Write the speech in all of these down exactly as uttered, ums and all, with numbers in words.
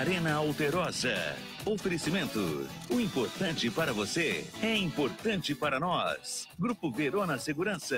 Arena Alterosa. Oferecimento. O importante para você é importante para nós. Grupo Verona Segurança.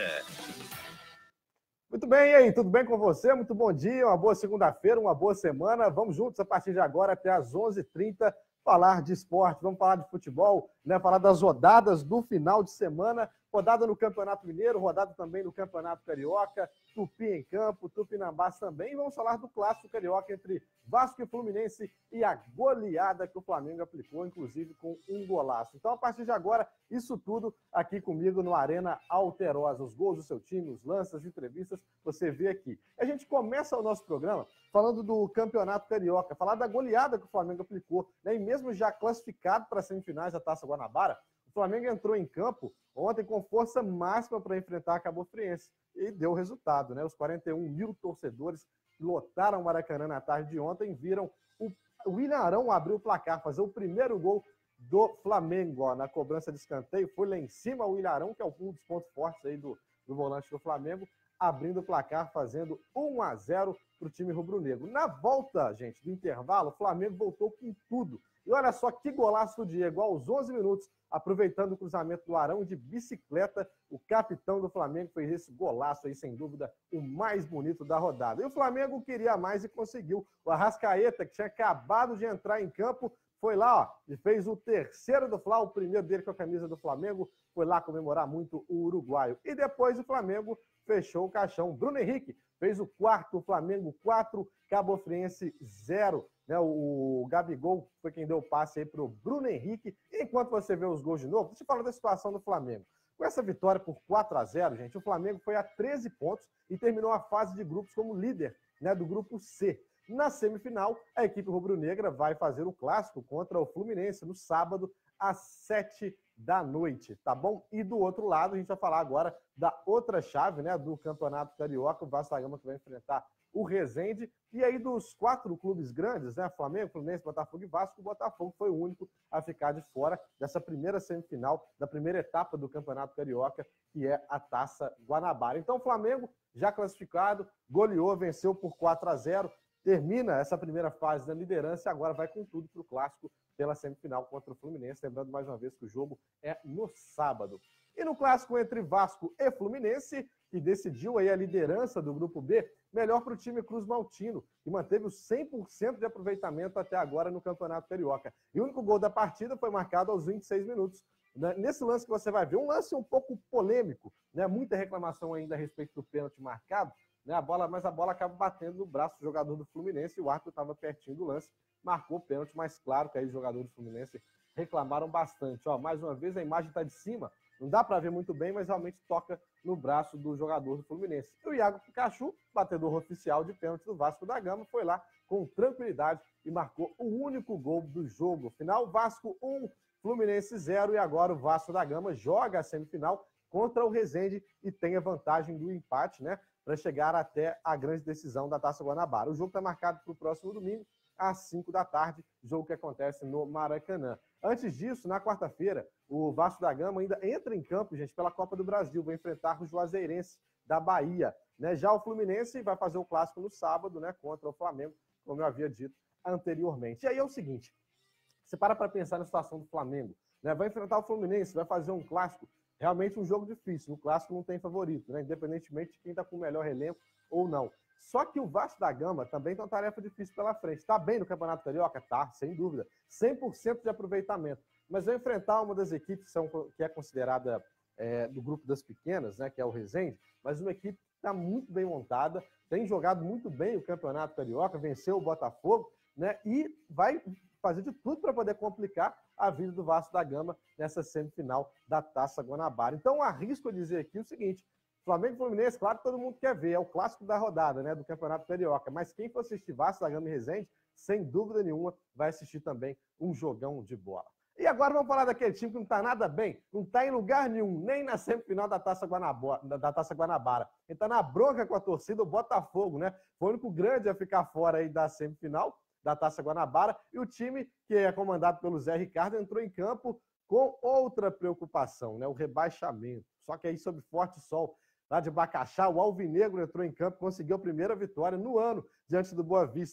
Muito bem, e aí? Tudo bem com você? Muito bom dia, uma boa segunda-feira, uma boa semana. Vamos juntos a partir de agora até às onze e trinta falar de esporte, vamos falar de futebol, né? Falar das rodadas do final de semana, rodada no Campeonato Mineiro, rodada também no Campeonato Carioca, Tupi em campo, Tupinambás também. E vamos falar do clássico carioca entre Vasco e Fluminense e a goleada que o Flamengo aplicou, inclusive com um golaço. Então, a partir de agora, isso tudo aqui comigo no Arena Alterosa. Os gols do seu time, os lances, as entrevistas, você vê aqui. A gente começa o nosso programa falando do Campeonato Carioca, falar da goleada que o Flamengo aplicou, né? E mesmo já classificado para as semifinais da Taça Guanabara, o Flamengo entrou em campo ontem com força máxima para enfrentar a Cabo Friense e deu resultado, né? Os quarenta e um mil torcedores que lotaram o Maracanã na tarde de ontem viram o William Arão abrir o placar, fazer o primeiro gol do Flamengo, ó, na cobrança de escanteio. Foi lá em cima o William Arão, que é um dos pontos fortes aí do, do volante do Flamengo, abrindo o placar, fazendo um a zero para o time rubro-negro. Na volta, gente, do intervalo, o Flamengo voltou com tudo. E olha só que golaço do Diego, aos onze minutos, aproveitando o cruzamento do Arão de bicicleta, o capitão do Flamengo fez esse golaço aí, sem dúvida, o mais bonito da rodada. E o Flamengo queria mais e conseguiu. O Arrascaeta, que tinha acabado de entrar em campo, foi lá, ó, e fez o terceiro do Fla, o primeiro dele com a camisa do Flamengo, foi lá comemorar muito o uruguaio. E depois o Flamengo fechou o caixão. Bruno Henrique fez o quarto, o Flamengo quatro, Cabo Friense zero. Né, o Gabigol foi quem deu o passe aí para o Bruno Henrique. E enquanto você vê os gols de novo, deixa eu falar da situação do Flamengo. Com essa vitória por quatro a zero, gente, o Flamengo foi a treze pontos e terminou a fase de grupos como líder, né, do grupo C. Na semifinal, a equipe rubro-negra vai fazer o clássico contra o Fluminense no sábado, às sete da noite, tá bom? E do outro lado, a gente vai falar agora da outra chave, né, do Campeonato Carioca, o Vasco da Gama que vai enfrentar o Resende. E aí dos quatro clubes grandes, né, Flamengo, Fluminense, Botafogo e Vasco, o Botafogo foi o único a ficar de fora dessa primeira semifinal, da primeira etapa do Campeonato Carioca, que é a Taça Guanabara. Então o Flamengo, já classificado, goleou, venceu por quatro a zero, termina essa primeira fase da liderança e agora vai com tudo para o clássico pela semifinal contra o Fluminense. Lembrando mais uma vez que o jogo é no sábado. E no clássico entre Vasco e Fluminense, que decidiu aí a liderança do Grupo B, melhor para o time Cruz Maltino, que manteve o cem por cento de aproveitamento até agora no Campeonato Carioca. E o único gol da partida foi marcado aos vinte e seis minutos. Nesse lance que você vai ver, um lance um pouco polêmico, né? Muita reclamação ainda a respeito do pênalti marcado, né? A bola, mas a bola acaba batendo no braço do jogador do Fluminense e o árbitro estava pertinho do lance, marcou o pênalti, mas claro que aí os jogadores do Fluminense reclamaram bastante. Ó, mais uma vez a imagem está de cima, não dá para ver muito bem, mas realmente toca no braço do jogador do Fluminense. E o Iago Pikachu, batedor oficial de pênalti do Vasco da Gama, foi lá com tranquilidade e marcou o único gol do jogo. Final, Vasco um, Fluminense zero, e agora o Vasco da Gama joga a semifinal contra o Resende e tem a vantagem do empate, né, para chegar até a grande decisão da Taça Guanabara. O jogo está marcado para o próximo domingo, às cinco da tarde, jogo que acontece no Maracanã. Antes disso, na quarta-feira, o Vasco da Gama ainda entra em campo, gente, pela Copa do Brasil, vai enfrentar o Juazeirense da Bahia. Né? Já o Fluminense vai fazer o clássico no sábado, né, contra o Flamengo, como eu havia dito anteriormente. E aí é o seguinte, você para para pensar na situação do Flamengo, né? Vai enfrentar o Fluminense, vai fazer um clássico, realmente um jogo difícil, no clássico não tem favorito, né? Independentemente de quem está com o melhor elenco ou não. Só que o Vasco da Gama também tem uma tarefa difícil pela frente. Está bem no Campeonato Carioca? Tá, sem dúvida. cem por cento de aproveitamento. Mas vai enfrentar uma das equipes que, são, que é considerada é, do grupo das pequenas, né, que é o Resende, mas uma equipe que está muito bem montada, tem jogado muito bem o Campeonato Carioca, venceu o Botafogo, né, e vai fazer de tudo para poder complicar a vida do Vasco da Gama nessa semifinal da Taça Guanabara. Então, arrisco a dizer aqui o seguinte: Flamengo e Fluminense, claro que todo mundo quer ver, é o clássico da rodada, né, do Campeonato Carioca, mas quem for assistir Vasco da Gama e Resende, sem dúvida nenhuma, vai assistir também um jogão de bola. E agora vamos falar daquele time que não está nada bem, não está em lugar nenhum, nem na semifinal da Taça Guanabara. Da Taça Guanabara. Ele está na bronca com a torcida, o Botafogo, né? Foi o único grande a ficar fora aí da semifinal da Taça Guanabara, e o time, que é comandado pelo Zé Ricardo, entrou em campo com outra preocupação, né? O rebaixamento. Só que aí, sob forte sol lá de Bacaxá, o Alvinegro entrou em campo, conseguiu a primeira vitória no ano diante do Boa Vista.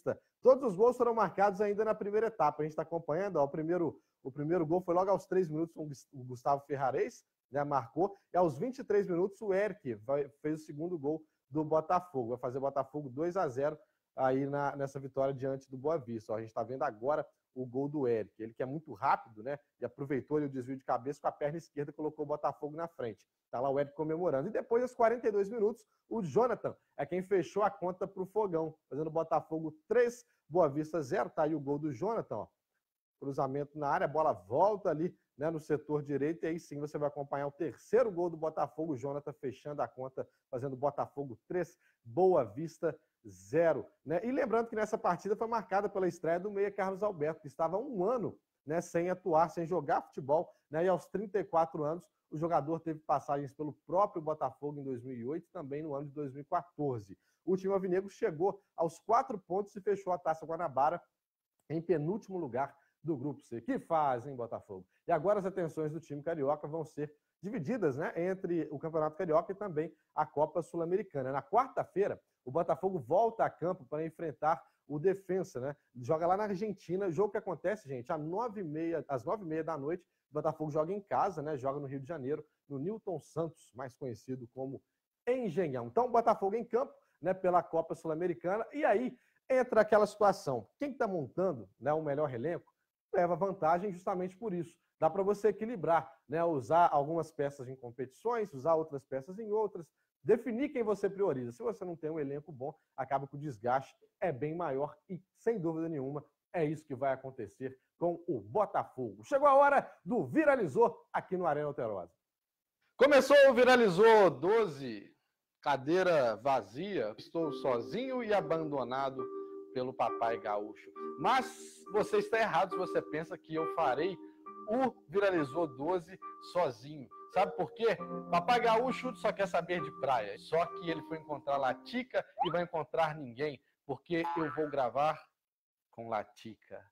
Todos os gols foram marcados ainda na primeira etapa. A gente está acompanhando, ó, o, primeiro, o primeiro gol foi logo aos três minutos, o Gustavo Ferrares, né, marcou. E aos vinte e três minutos, o Eric vai, fez o segundo gol do Botafogo. Vai fazer o Botafogo dois a zero aí na, nessa vitória diante do Boa Vista. Ó, a gente está vendo agora o gol do Eric. Ele que é muito rápido, né? E aproveitou ali o desvio de cabeça com a perna esquerda e colocou o Botafogo na frente. Tá lá o Eric comemorando. E depois, aos quarenta e dois minutos, o Jonathan é quem fechou a conta para o Fogão, fazendo o Botafogo três, Boa Vista zero. Tá aí o gol do Jonathan, ó. Cruzamento na área, a bola volta ali, né, no setor direito, e aí sim você vai acompanhar o terceiro gol do Botafogo, o Jonathan fechando a conta, fazendo Botafogo três, Boa Vista zero. Né? E lembrando que nessa partida foi marcada pela estreia do meia Carlos Alberto, que estava há um ano, né, sem atuar, sem jogar futebol, né, e aos trinta e quatro anos o jogador teve passagens pelo próprio Botafogo em dois mil e oito e também no ano de dois mil e quatorze. O time alvinegro chegou aos quatro pontos e fechou a Taça Guanabara em penúltimo lugar do Grupo C. Que faz, hein, Botafogo? E agora as atenções do time carioca vão ser divididas, né, entre o Campeonato Carioca e também a Copa Sul-Americana. Na quarta-feira, o Botafogo volta a campo para enfrentar o Defensa, né? Joga lá na Argentina. O jogo que acontece, gente, às nove e meia, às nove e meia da noite, o Botafogo joga em casa, né? Joga no Rio de Janeiro, no Newton Santos, mais conhecido como Engenhão. Então, o Botafogo em campo, né, pela Copa Sul-Americana. E aí entra aquela situação. Quem está montando, né, o melhor elenco leva vantagem justamente por isso. Dá para você equilibrar, né? Usar algumas peças em competições, usar outras peças em outras, definir quem você prioriza. Se você não tem um elenco bom, acaba que o desgaste é bem maior e, sem dúvida nenhuma, é isso que vai acontecer com o Botafogo. Chegou a hora do Viralizou aqui no Arena Alterosa. Começou o Viralizou doze, cadeira vazia, estou sozinho e abandonado pelo Papai Gaúcho. Mas você está errado se você pensa que eu farei o Viralizou doze sozinho. Sabe por quê? Papai Gaúcho só quer saber de praia. Só que ele foi encontrar Latica e vai encontrar ninguém, porque eu vou gravar com Latica.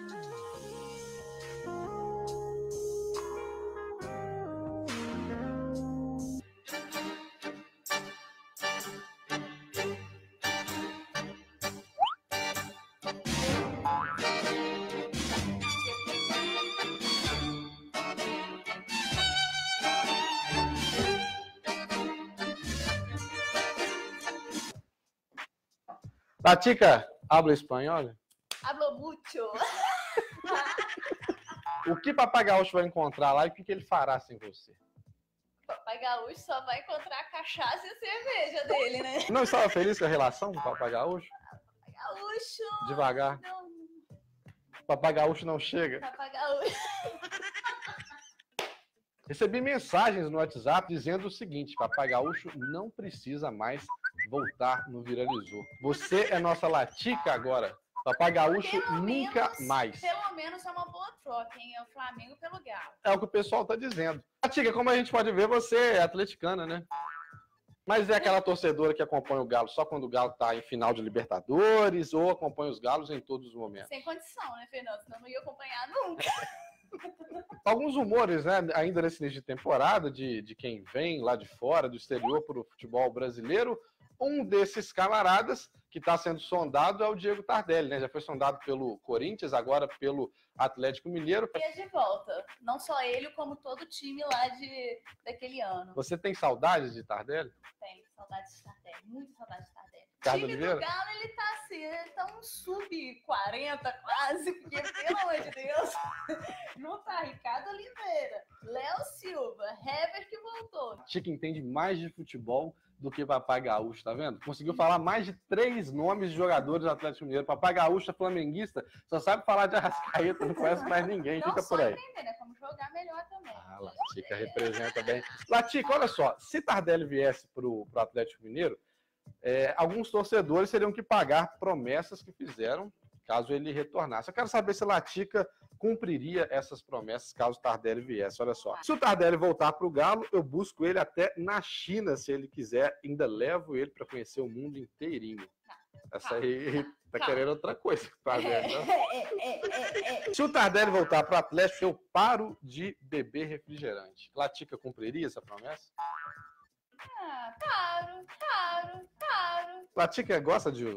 Latica, habla espanhol? Hablo mucho. O que Papai Gaúcho vai encontrar lá e o que ele fará sem você? Papai Gaúcho só vai encontrar a cachaça e a cerveja dele, né? Não estava feliz com a relação com o Papai Gaúcho? Papai Gaúcho. Devagar. Não. Papai Gaúcho não chega. Papai Gaúcho. Recebi mensagens no WhatsApp dizendo o seguinte: Papai Gaúcho não precisa mais voltar no Viralizou. Você é nossa Latica agora. Papai Gaúcho pelo nunca menos, mais. Pelo menos é uma boa troca, hein? É o Flamengo pelo Galo. É o que o pessoal está dizendo. Latica, como a gente pode ver, você é atleticana, né? Mas é aquela torcedora que acompanha o Galo só quando o Galo está em final de Libertadores ou acompanha os Galos em todos os momentos. Sem condição, né, Fernando? Senão não ia acompanhar nunca. Alguns rumores, né, ainda nesse início de temporada, de, de quem vem lá de fora, do exterior, para o futebol brasileiro. Um desses camaradas que está sendo sondado é o Diego Tardelli, né? Já foi sondado pelo Corinthians, agora pelo Atlético Mineiro. E é de volta. Não só ele, como todo o time lá de, daquele ano. Você tem saudades de Tardelli? Tem, saudades de Tardelli. Muita saudade de Tardelli. O Carlos time Oliveira? do Galo, ele tá assim, ele tá um sub quarenta quase, porque, pelo amor de Deus, não tá Ricardo Oliveira, Léo Silva, Hever que voltou. Chico entende mais de futebol do que Papai Gaúcho, tá vendo? Conseguiu falar mais de três nomes de jogadores do Atlético Mineiro. Papai Gaúcho é flamenguista, só sabe falar de Arrascaeta, não conhece mais ninguém, não fica por aí. Não só entender, né? Como jogar melhor também. Ah, Latica representa bem. Latica, olha só, se Tardelli viesse pro, pro Atlético Mineiro, é, alguns torcedores teriam que pagar promessas que fizeram caso ele retornasse. Eu quero saber se Latica cumpriria essas promessas caso o Tardelli viesse. Olha só, se o Tardelli voltar para o Galo, eu busco ele até na China, se ele quiser, ainda levo ele para conhecer o mundo inteirinho. Essa aí tá querendo outra coisa. Tardelli, né? É, é, é, é. Se o Tardelli voltar para o Atlético, eu paro de beber refrigerante. Latica cumpriria essa promessa? Ah, paro, paro, paro. Latica gosta de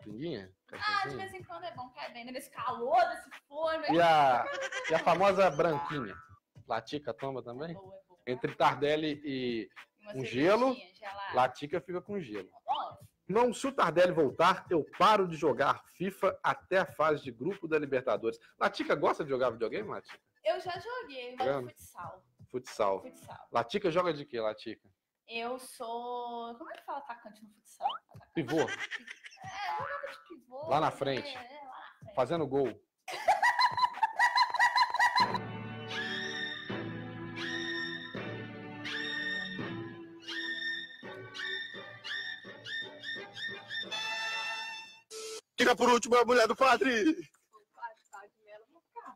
Pinguinha? Ah, de vez em quando é bom, cai bem, né? Nesse calor, desse forno. E a, e a famosa branquinha? Latica toma também? É boa, é boa. Entre Tardelli e Uma um gelo, gelada. Latica fica com gelo. Ó, Não, se o Tardelli voltar, eu paro de jogar FIFA até a fase de grupo da Libertadores. Latica gosta de jogar videogame, Latica? eu já joguei, mas Jogando? futsal. Futsal. Futsal. Latica joga de quê, Latica? Eu sou. Como é que fala atacante no futsal? Atacante. Pivô, É, jogava de pivô. Lá na frente. É, é, lá na frente. fazendo gol. Fica por último a mulher do padre. O padre tá de Melo, vou ficar.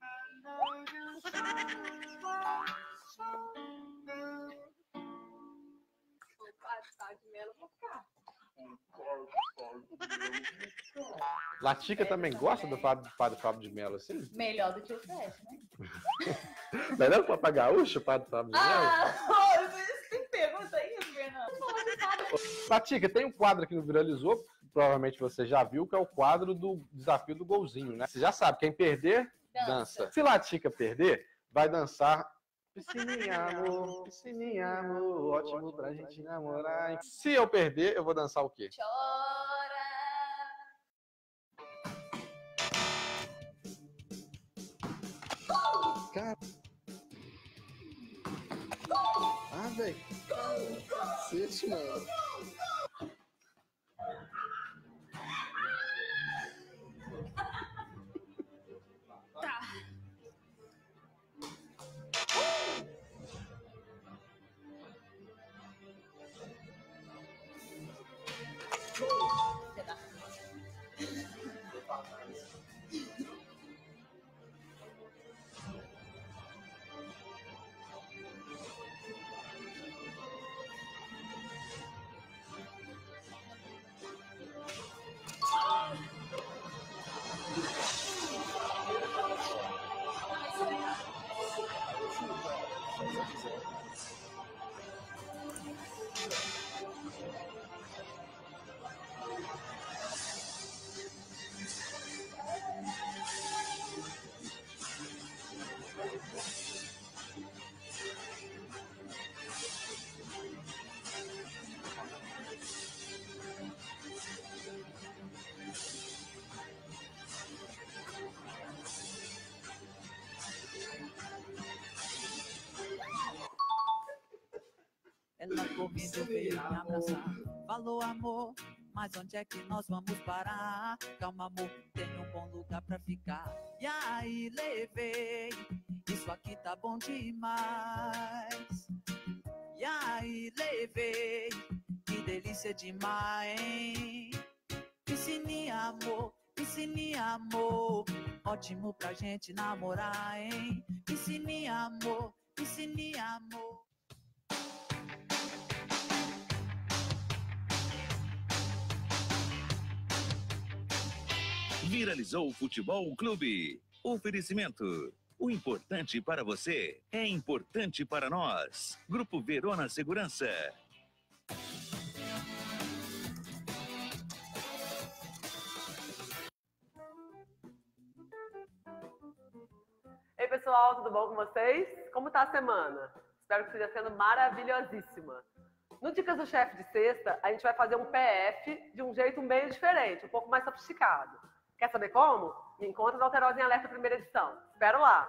O padre tá de Melo, vou ficar. Latica também gosta do padre, padre Fábio de Mello, assim? Melhor do que o Fred, né? Melhor que o Papa Gaúcho, o padre Fábio de Mello? Ah, você tem pergunta aí, Fernando? Latica, tem um quadro aqui no Viralizou, provavelmente você já viu, que é o quadro do desafio do golzinho, né? Você já sabe, quem perder, dança. Dança. Se Latica perder, vai dançar piscininha, amor, piscininha, amor, ótimo pra gente namorar. Se eu perder, eu vou dançar o quê? Chora. Cara. Ah, velho. Cacete, mano. Tá. Ela correndo veio me abraçar. Falou, amor, mas onde é que nós vamos parar? Calma, amor, tem um bom lugar pra ficar. E aí, levei, isso aqui tá bom demais. E aí, levei, que delícia demais, hein? Piscininha, amor, piscininha, amor, ótimo pra gente namorar, hein? Piscininha, amor, piscininha, amor. Viralizou o Futebol Clube. Oferecimento. O importante para você é importante para nós. Grupo Verona Segurança. Ei, pessoal, tudo bom com vocês? Como tá a semana? Espero que esteja sendo maravilhosíssima. No Dicas do Chefe de sexta, a gente vai fazer um P F de um jeito bem diferente, um pouco mais sofisticado. Quer saber como? Me encontra no Alterosa em Alerta primeira edição. Espero lá!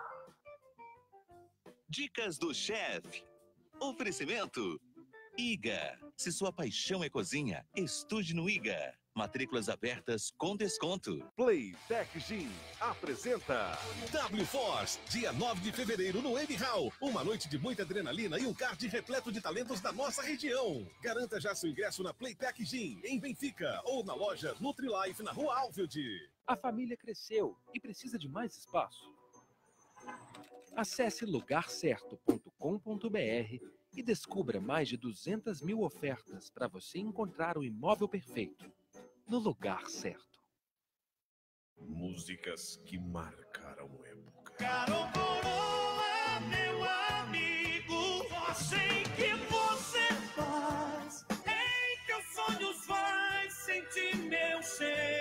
Dicas do Chefe. Oferecimento. I G A. Se sua paixão é cozinha, estude no I G A. Matrículas abertas com desconto. Playtech Gym apresenta W Force, dia nove de fevereiro no M Hall. Uma noite de muita adrenalina e um card repleto de talentos da nossa região. Garanta já seu ingresso na Playtech Gym, em Benfica, ou na loja Nutrilife, na Rua Alfield. A família cresceu e precisa de mais espaço? Acesse lugar certo ponto com ponto br e descubra mais de duzentas mil ofertas para você encontrar o imóvel perfeito. No lugar certo. Músicas que marcaram época. Caro Coroa, meu amigo, só sei que você faz em teus sonhos vai sentir meu cheiro.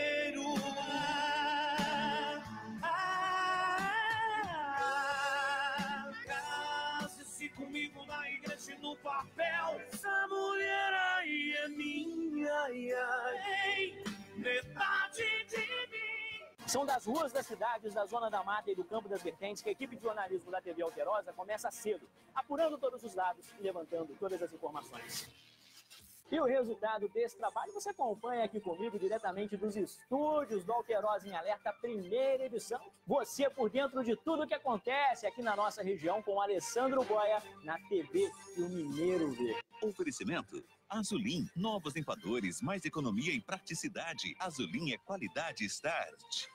São das ruas das cidades, da Zona da Mata e do Campo das Vertentes que a equipe de jornalismo da T V Alterosa começa cedo, apurando todos os dados e levantando todas as informações. E o resultado desse trabalho você acompanha aqui comigo diretamente dos estúdios do Alterosa em Alerta, primeira edição. Você por dentro de tudo que acontece aqui na nossa região com o Alessandro Goya na T V e o Mineiro vê. Oferecimento Azulim, novos limpadores, mais economia e praticidade. Azulim é qualidade Start.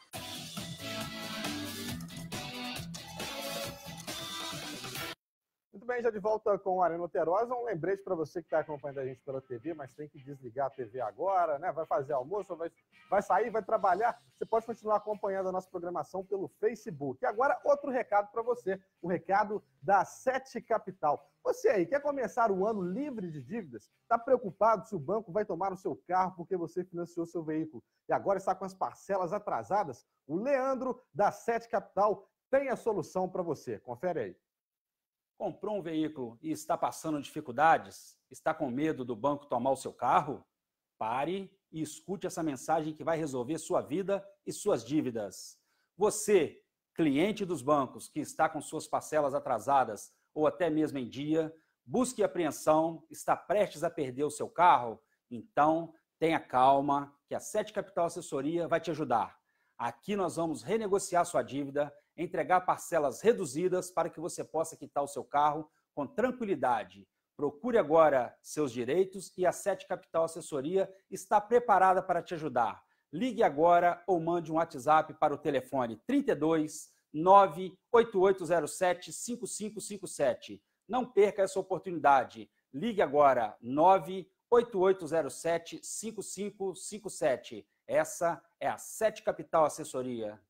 Muito bem, já de volta com o Arena Alterosa. Um lembrete para você que está acompanhando a gente pela T V, mas tem que desligar a T V agora, né? Vai fazer almoço, vai, vai sair, vai trabalhar. Você pode continuar acompanhando a nossa programação pelo Facebook. E agora, outro recado para você, o recado da Sete Capital. Você aí, quer começar o ano livre de dívidas? Está preocupado se o banco vai tomar o seu carro porque você financiou seu veículo e agora está com as parcelas atrasadas? O Leandro, da Sete Capital, tem a solução para você. Confere aí. Comprou um veículo e está passando dificuldades? Está com medo do banco tomar o seu carro? Pare e escute essa mensagem que vai resolver sua vida e suas dívidas. Você, cliente dos bancos que está com suas parcelas atrasadas ou até mesmo em dia, busque apreensão, está prestes a perder o seu carro? Então, tenha calma, que a Sete Capital Assessoria vai te ajudar. Aqui nós vamos renegociar sua dívida, entregar parcelas reduzidas para que você possa quitar o seu carro com tranquilidade. Procure agora seus direitos e a Sete Capital Assessoria está preparada para te ajudar. Ligue agora ou mande um WhatsApp para o telefone trinta e dois, nove oito oito zero sete, cinco cinco cinco sete. Não perca essa oportunidade. Ligue agora, nove oito oito zero sete, cinco cinco cinco sete. Essa é a Sete Capital Assessoria.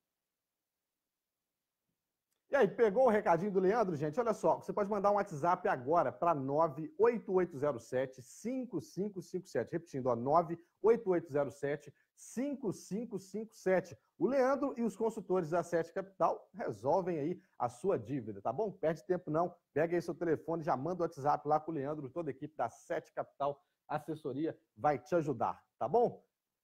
E aí, pegou o recadinho do Leandro, gente? Olha só, você pode mandar um WhatsApp agora para nove oito oito zero sete, cinco cinco cinco sete. Repetindo, ó, nove oito oito zero sete, cinco cinco cinco sete. O Leandro e os consultores da Sete Capital resolvem aí a sua dívida, tá bom? Perde tempo não, pega aí seu telefone, já manda o WhatsApp lá com o Leandro, toda a equipe da Sete Capital Assessoria vai te ajudar, tá bom?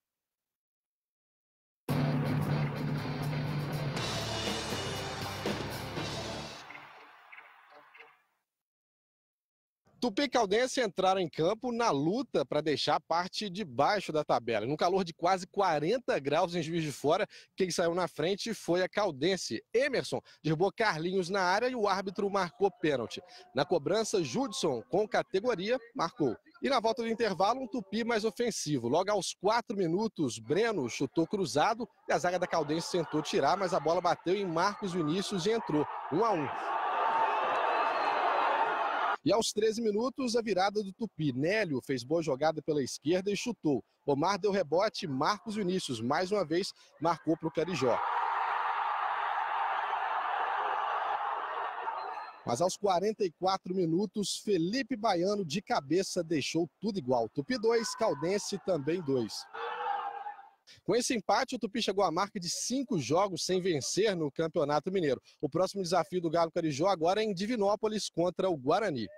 Tupi e Caldense entraram em campo na luta para deixar a parte de baixo da tabela. No calor de quase quarenta graus em Juiz de Fora, quem saiu na frente foi a Caldense. Emerson derrubou Carlinhos na área e o árbitro marcou pênalti. Na cobrança, Judson, com categoria, marcou. E na volta do intervalo, um Tupi mais ofensivo. Logo aos quatro minutos, Breno chutou cruzado e a zaga da Caldense tentou tirar, mas a bola bateu em Marcos Vinícius e entrou. um a um. E aos treze minutos, a virada do Tupi. Nélio fez boa jogada pela esquerda e chutou. Omar deu rebote, Marcos Vinícius, mais uma vez, marcou para o Carijó. Mas aos quarenta e quatro minutos, Felipe Baiano de cabeça deixou tudo igual. Tupi dois, Caldense também dois. Com esse empate, o Tupi chegou à marca de cinco jogos sem vencer no Campeonato Mineiro. O próximo desafio do Galo Carijó agora é em Divinópolis contra o Guarani.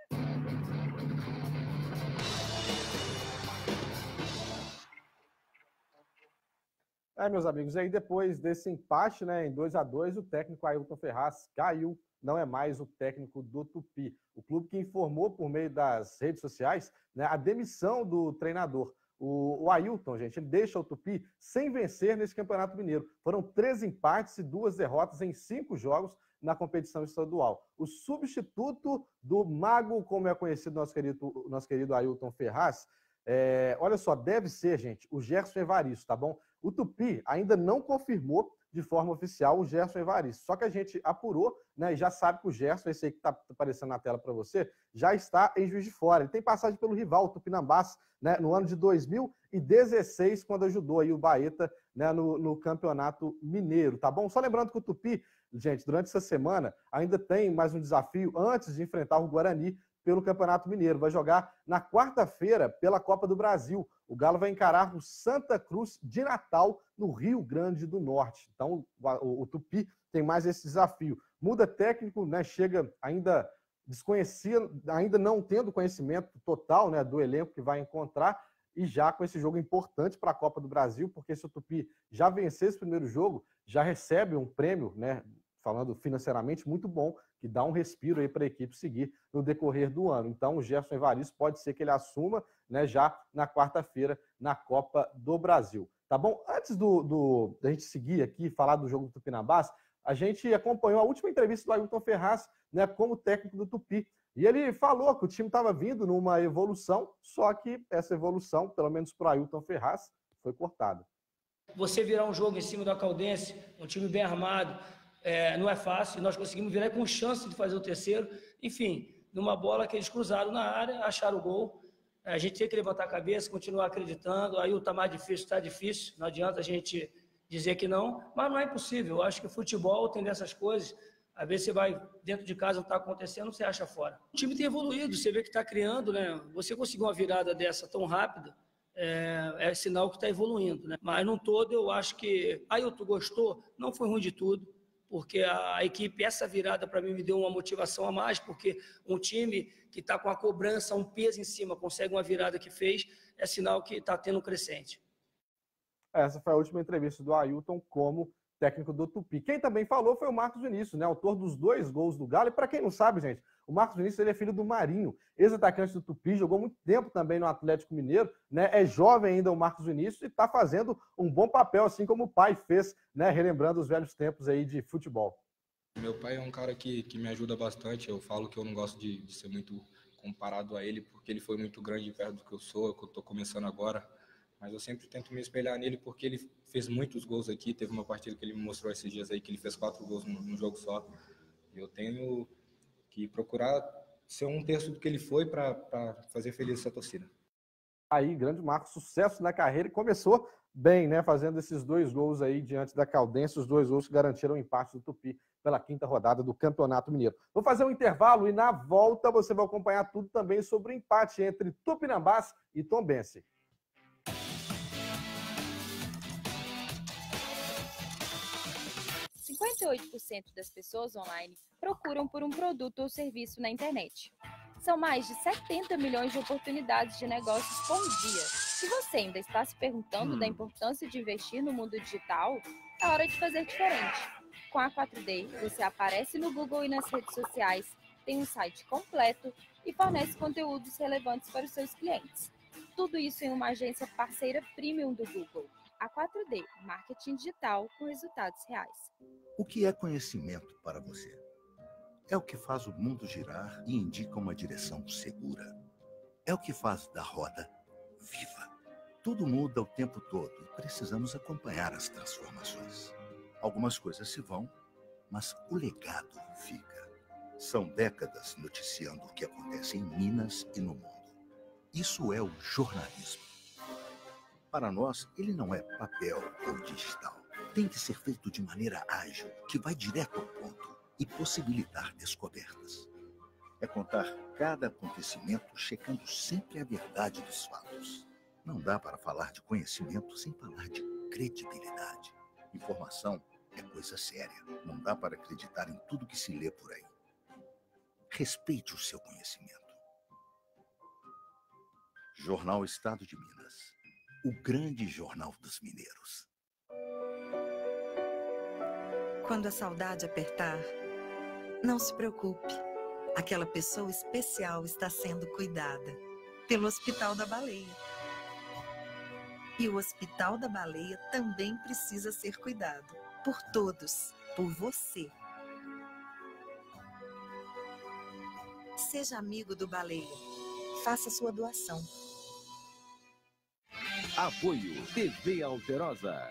É, meus amigos, aí depois desse empate, né, em dois a dois, o técnico Ailton Ferraz caiu, não é mais o técnico do Tupi. O clube que informou por meio das redes sociais, né, a demissão do treinador. O, o Ailton, gente, ele deixa o Tupi sem vencer nesse Campeonato Mineiro. Foram três empates e duas derrotas em cinco jogos na competição estadual. O substituto do mago, como é conhecido nosso querido, nosso querido Ailton Ferraz, é, olha só, deve ser, gente, o Gerson Evaristo, tá bom? O Tupi ainda não confirmou de forma oficial o Gerson Evaristo. Só que a gente apurou, né, e já sabe que o Gerson, esse aí que está aparecendo na tela para você, já está em Juiz de Fora. Ele tem passagem pelo rival, o Tupinambás, né, no ano de dois mil e dezesseis, quando ajudou aí o Baeta, né, no, no Campeonato Mineiro, tá bom? Só lembrando que o Tupi, gente, durante essa semana ainda tem mais um desafio antes de enfrentar o Guarani pelo Campeonato Mineiro. Vai jogar na quarta-feira pela Copa do Brasil. O Galo vai encarar o Santa Cruz de Natal, no Rio Grande do Norte. Então, o, o, o Tupi tem mais esse desafio. Muda técnico, né? Chega ainda desconhecido, ainda não tendo conhecimento total, né, do elenco que vai encontrar. e já com esse jogo importante para a Copa do Brasil, porque se o Tupi já vencer esse primeiro jogo, já recebe um prêmio, né, falando financeiramente, muito bom, que dá um respiro aí para a equipe seguir no decorrer do ano. Então, o Gerson Evaristo pode ser que ele assuma, né, já na quarta-feira na Copa do Brasil. Tá bom? Antes do, do, da gente seguir aqui e falar do jogo do Tupinambás, a gente acompanhou a última entrevista do Ailton Ferraz, né, como técnico do Tupi. E ele falou que o time estava vindo numa evolução, só que essa evolução, pelo menos para o Ailton Ferraz, foi cortada. Você virar um jogo em cima da Caldense, um time bem armado, é, não é fácil. Nós conseguimos virar com chance de fazer o terceiro. Enfim, numa bola que eles cruzaram na área, acharam o gol. A gente tem que levantar a cabeça, continuar acreditando. Aí o tá mais difícil, está difícil. Não adianta a gente dizer que não, mas não é impossível. Eu acho que o futebol tem dessas coisas. Às vezes você vai dentro de casa, não está acontecendo, você acha fora. O time tem evoluído, você vê que está criando, né? Você conseguiu uma virada dessa tão rápida, é, é sinal que está evoluindo, né? Mas no todo eu acho que Ailton gostou, não foi ruim de tudo, porque a, a equipe, essa virada para mim me deu uma motivação a mais, porque um time que está com a cobrança, um peso em cima, consegue uma virada que fez, é sinal que está tendo um crescente. Essa foi a última entrevista do Ailton como técnico do Tupi. Quem também falou foi o Marcos Vinícius, né, autor dos dois gols do Galo. E para quem não sabe, gente, o Marcos Vinícius ele é filho do Marinho, ex-atacante do Tupi, jogou muito tempo também no Atlético Mineiro, né, é jovem ainda o Marcos Vinícius e está fazendo um bom papel, assim como o pai fez, né, relembrando os velhos tempos aí de futebol. Meu pai é um cara que, que me ajuda bastante. Eu falo que eu não gosto de, de ser muito comparado a ele, porque ele foi muito grande perto do que eu sou, que eu estou começando agora. Mas eu sempre tento me espelhar nele porque ele fez muitos gols aqui. Teve uma partida que ele me mostrou esses dias aí que ele fez quatro gols num, num jogo só. E eu tenho que procurar ser um terço do que ele foi para fazer feliz essa torcida. Aí, grande Marcos, sucesso na carreira e começou bem, né? Fazendo esses dois gols aí diante da Caldense, os dois gols que garantiram o empate do Tupi pela quinta rodada do Campeonato Mineiro. Vou fazer um intervalo e na volta você vai acompanhar tudo também sobre o empate entre Tupinambás e Tombense. cinquenta e oito por cento das pessoas online procuram por um produto ou serviço na internet. São mais de setenta milhões de oportunidades de negócios por dia. Se você ainda está se perguntando hum. da importância de investir no mundo digital, é hora de fazer diferente. Com a quatro D, você aparece no Google e nas redes sociais, tem um site completo e fornece conteúdos relevantes para os seus clientes. Tudo isso em uma agência parceira premium do Google. A quatro D, marketing digital com resultados reais. O que é conhecimento para você? É o que faz o mundo girar e indica uma direção segura. É o que faz da roda viva. Tudo muda o tempo todo e precisamos acompanhar as transformações. Algumas coisas se vão, mas o legado fica. São décadas noticiando o que acontece em Minas e no mundo. Isso é o jornalismo. Para nós, ele não é papel ou digital. Tem que ser feito de maneira ágil, que vai direto ao ponto e possibilitar descobertas. É contar cada acontecimento, checando sempre a verdade dos fatos. Não dá para falar de conhecimento sem falar de credibilidade. Informação é coisa séria. Não dá para acreditar em tudo que se lê por aí. Respeite o seu conhecimento. Jornal Estado de Minas. O grande jornal dos mineiros. Quando a saudade apertar, não se preocupe. Aquela pessoa especial está sendo cuidada pelo Hospital da Baleia. E o Hospital da Baleia também precisa ser cuidado por todos, por você. Seja amigo do Baleia. Faça sua doação. Apoio T V Alterosa.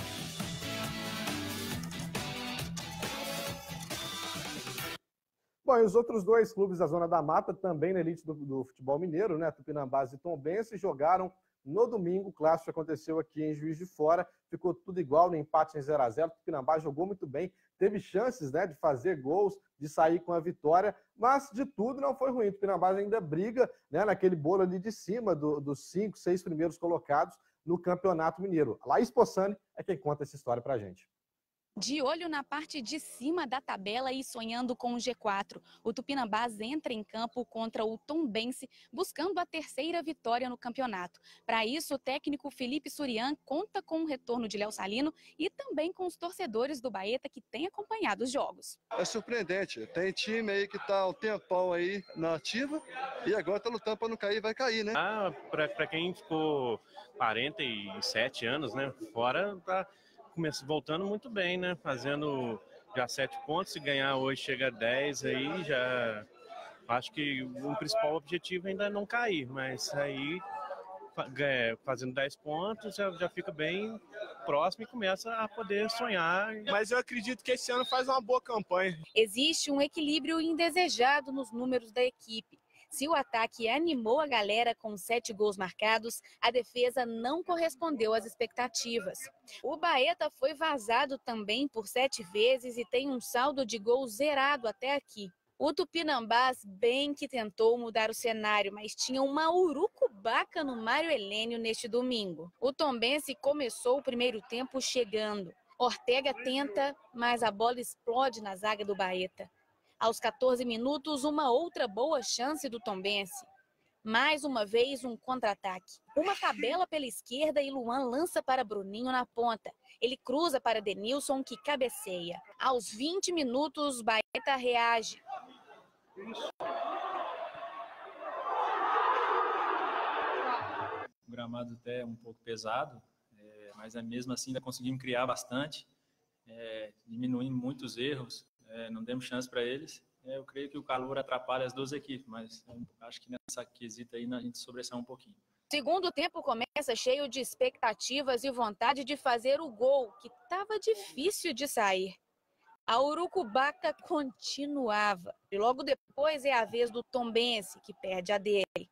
Bom, e os outros dois clubes da Zona da Mata, também na elite do, do futebol mineiro, né? Tupinambás e Tombense, jogaram no domingo. O clássico aconteceu aqui em Juiz de Fora. Ficou tudo igual, no empate em zero a zero. O Tupinambás jogou muito bem, teve chances, né, de fazer gols, de sair com a vitória, mas de tudo não foi ruim. O Tupinambás ainda briga, né, naquele bolo ali de cima do, dos cinco, seis primeiros colocados no Campeonato Mineiro. Laís Possani é quem conta essa história pra gente. De olho na parte de cima da tabela e sonhando com o G quatro, o Tupinambás entra em campo contra o Tombense, buscando a terceira vitória no campeonato. Para isso, o técnico Felipe Surian conta com o retorno de Léo Salino e também com os torcedores do Baeta que têm acompanhado os jogos. É surpreendente, tem time aí que está há um tempão aí na ativa e agora está lutando para não cair, vai cair, né? Ah, para quem ficou quarenta e sete anos, né, fora, tá começa voltando muito bem, né? Fazendo já sete pontos, se ganhar hoje chega a dez, aí já acho que o principal objetivo ainda é não cair, mas aí fazendo dez pontos já, já fica bem próximo e começa a poder sonhar. Mas eu acredito que esse ano faz uma boa campanha. Existe um equilíbrio indesejado nos números da equipe. Se o ataque animou a galera com sete gols marcados, a defesa não correspondeu às expectativas. O Baeta foi vazado também por sete vezes e tem um saldo de gol zerado até aqui. O Tupinambás bem que tentou mudar o cenário, mas tinha uma urucubaca no Mário Helênio neste domingo. O Tombense começou o primeiro tempo chegando. Ortega tenta, mas a bola explode na zaga do Baeta. Aos quatorze minutos, uma outra boa chance do Tombense. Mais uma vez, um contra-ataque. Uma tabela pela esquerda e Luan lança para Bruninho na ponta. Ele cruza para Denilson, que cabeceia. Aos vinte minutos, Baeta reage. O gramado até é um pouco pesado, é, mas é mesmo assim ainda conseguimos criar bastante, é, diminuindo muitos erros. É, não demos chance para eles. É, eu creio que o calor atrapalha as duas equipes, mas acho que nessa quesita aí a gente sobressai um pouquinho. Segundo tempo começa cheio de expectativas e vontade de fazer o gol, que estava difícil de sair. A urucubaca continuava. E logo depois é a vez do Tombense, que perde a dele.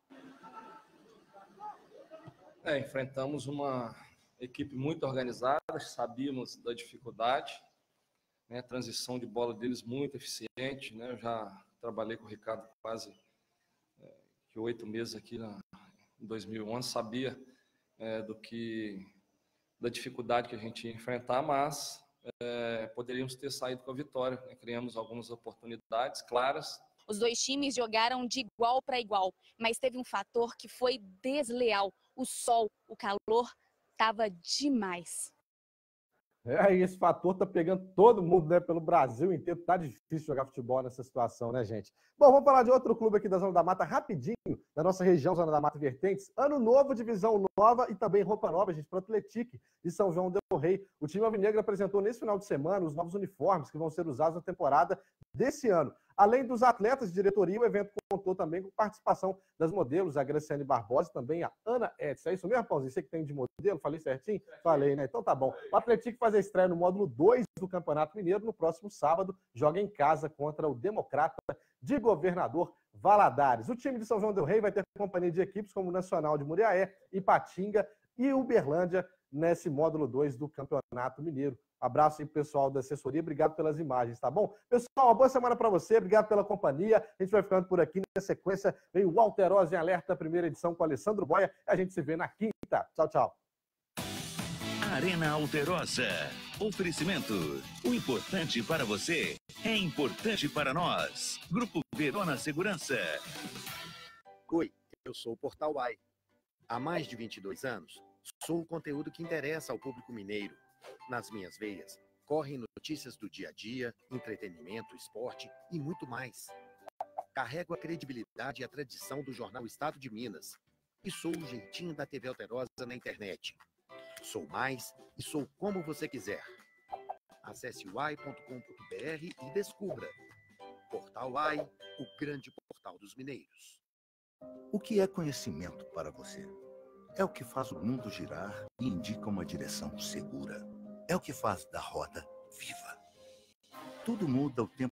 É, enfrentamos uma equipe muito organizada, sabíamos da dificuldade. Né, a transição de bola deles muito eficiente, né? Eu já trabalhei com o Ricardo quase é, que oito meses aqui na, em dois mil e onze, sabia é, do que da dificuldade que a gente ia enfrentar, mas é, poderíamos ter saído com a vitória. Né? Criamos algumas oportunidades claras. Os dois times jogaram de igual para igual, mas teve um fator que foi desleal. O sol, o calor, estava demais. É, e esse fator tá pegando todo mundo, né, pelo Brasil inteiro. Tá difícil jogar futebol nessa situação, né, gente? Bom, vamos falar de outro clube aqui da Zona da Mata, rapidinho, da nossa região, Zona da Mata Vertentes. Ano novo, divisão nova e também roupa nova, gente, para o Atlético de São João del Rei. O time alvinegro apresentou nesse final de semana os novos uniformes que vão ser usados na temporada desse ano. Além dos atletas de diretoria, o evento contou também com participação das modelos, a Graciane Barbosa e também a Ana Edson. É isso mesmo, Pãozinho? Você que tem de modelo? Falei certinho? Falei, né? Então tá bom. O Atlético faz a estreia no módulo dois do Campeonato Mineiro no próximo sábado. Joga em casa contra o Democrata de Governador Valadares. O time de São João del Rei vai ter companhia de equipes como o Nacional de Muriaé, Ipatinga e Uberlândia nesse módulo dois do Campeonato Mineiro. Abraço aí, pessoal da assessoria. Obrigado pelas imagens, tá bom? Pessoal, uma boa semana para você. Obrigado pela companhia. A gente vai ficando por aqui. Na sequência, vem o Alterosa em Alerta, primeira edição com Alessandro Boia. A gente se vê na quinta. Tchau, tchau. Arena Alterosa. Oferecimento. O importante para você é importante para nós. Grupo Verona Segurança. Oi, eu sou o Portal Uai. Há mais de vinte e dois anos, sou o conteúdo que interessa ao público mineiro. Nas minhas veias, correm notícias do dia a dia, entretenimento, esporte e muito mais. Carrego a credibilidade e a tradição do jornal Estado de Minas. E sou o jeitinho da T V Alterosa na internet. Sou mais e sou como você quiser. Acesse uai ponto com ponto br e descubra. Portal Uai, o grande portal dos mineiros. O que é conhecimento para você? É o que faz o mundo girar e indica uma direção segura. É o que faz da roda viva. Tudo muda o tempo